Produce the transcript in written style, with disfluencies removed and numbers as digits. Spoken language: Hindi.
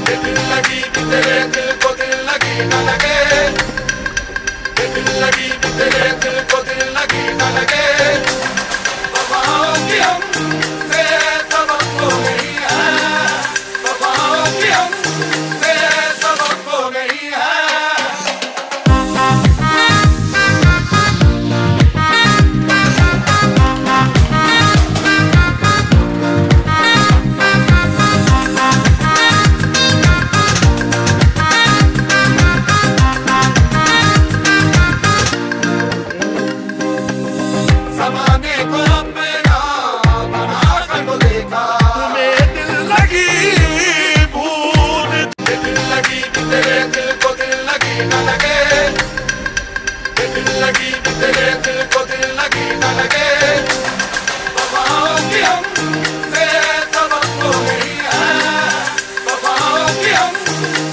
दिल लगी भी तेरे दिल को दिल लगी न लगे, दिल लगी भी तेरे दिल को दिल लगी न लगे। वफाओं की हमसे तवक्को नहीं है, वफाओं की हमसे तवक्को नहीं है। ज़माने को अपना बना कर तो देखा, तुम्हें दिल लगी भूल, दिल लगी भी तेरे दिल को दिल लगी न लगे, दिल लगी भी तेरे दिल को दिल लगी न लगे। वफाओं की हमसे तवक्को नहीं है, वफाओं की हम